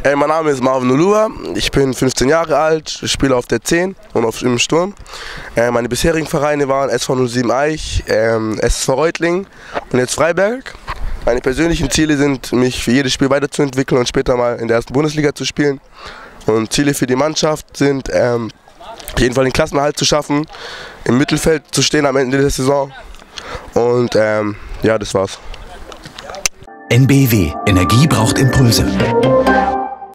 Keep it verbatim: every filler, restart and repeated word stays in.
Hey, mein Name ist Marvin Ulua, ich bin fünfzehn Jahre alt, spiele auf der zehn und auf, im Sturm. Äh, meine bisherigen Vereine waren S V null sieben Aich, ähm, S V Reutlingen und jetzt Freiberg. Meine persönlichen Ziele sind, mich für jedes Spiel weiterzuentwickeln und später mal in der ersten Bundesliga zu spielen. Und Ziele für die Mannschaft sind, ähm, auf jeden Fall den Klassenerhalt zu schaffen, im Mittelfeld zu stehen am Ende der Saison. Und ähm, ja, das war's. N B W. Energie braucht Impulse.